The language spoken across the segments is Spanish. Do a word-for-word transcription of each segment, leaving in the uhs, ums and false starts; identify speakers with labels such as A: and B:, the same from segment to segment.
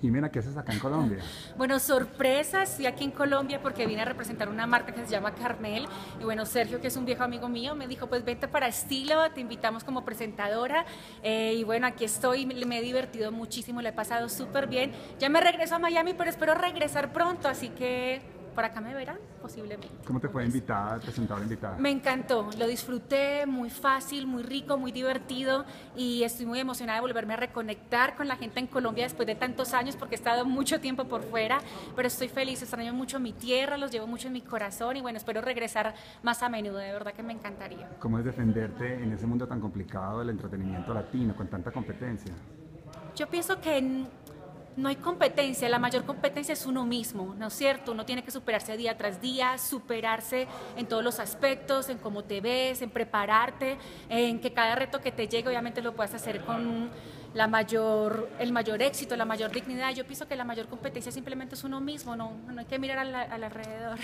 A: Jimena, ¿qué haces acá en Colombia?
B: Bueno, sorpresa, estoy aquí en Colombia porque vine a representar una marca que se llama Carmel y bueno, Sergio, que es un viejo amigo mío, me dijo, pues vente para Estilo, te invitamos como presentadora eh, y bueno, aquí estoy, me, me he divertido muchísimo, le he pasado súper bien. Ya me regreso a Miami, pero espero regresar pronto, así que por acá me verán posiblemente.
A: ¿Cómo te fue invitada, presentadora invitada?
B: Me encantó, lo disfruté, muy fácil, muy rico, muy divertido y estoy muy emocionada de volverme a reconectar con la gente en Colombia después de tantos años porque he estado mucho tiempo por fuera, pero estoy feliz, extraño mucho mi tierra, los llevo mucho en mi corazón y bueno, espero regresar más a menudo, de verdad que me encantaría.
A: ¿Cómo es defenderte en ese mundo tan complicado del entretenimiento latino, con tanta competencia?
B: Yo pienso que no hay competencia, la mayor competencia es uno mismo, ¿no es cierto? Uno tiene que superarse día tras día, superarse en todos los aspectos, en cómo te ves, en prepararte, en que cada reto que te llegue obviamente lo puedas hacer con la mayor, el mayor éxito, la mayor dignidad. Yo pienso que la mayor competencia simplemente es uno mismo, no, no hay que mirar al, al alrededor.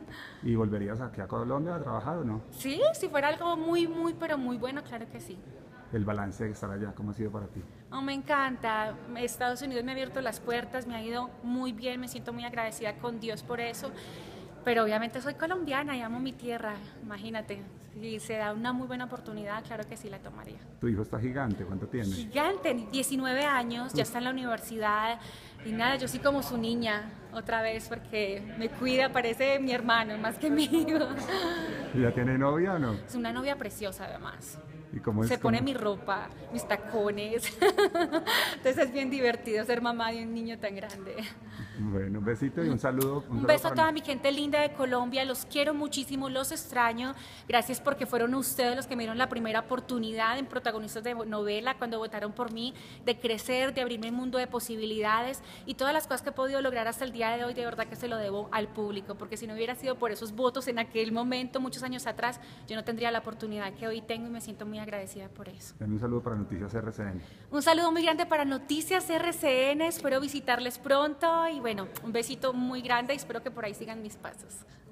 A: ¿Y volverías aquí a Colombia a trabajar o no?
B: Sí, si fuera algo muy, muy, pero muy bueno, claro que sí.
A: El balance de estar allá, ¿cómo ha sido para ti?
B: Oh, me encanta. Estados Unidos me ha abierto las puertas, me ha ido muy bien, me siento muy agradecida con Dios por eso. Pero obviamente soy colombiana y amo mi tierra, imagínate. Si se da una muy buena oportunidad, claro que sí la tomaría.
A: Tu hijo está gigante, ¿cuánto tiene?
B: Gigante, diecinueve años, ya está en la universidad y nada, yo soy como su niña otra vez porque me cuida, parece mi hermano más que mi hijo.
A: ¿Y ya tiene novia o no?
B: Es una novia preciosa además.
A: ¿Y cómo es,
B: se pone
A: cómo?
B: mi ropa, mis tacones. Entonces es bien divertido ser mamá de un niño tan grande.
A: Bueno, un besito y un saludo.
B: Un, un beso a toda mi gente linda de Colombia, los quiero muchísimo, los extraño. Gracias porque fueron ustedes los que me dieron la primera oportunidad en protagonistas de novela, cuando votaron por mí, de crecer, de abrirme un mundo de posibilidades y todas las cosas que he podido lograr hasta el día de hoy, de verdad que se lo debo al público, porque si no hubiera sido por esos votos en aquel momento, muchos años atrás, yo no tendría la oportunidad que hoy tengo y me siento muy agradecida por eso.
A: Un saludo para Noticias R C N.
B: Un saludo muy grande para Noticias R C N, espero visitarles pronto y bueno, un besito muy grande y espero que por ahí sigan mis pasos.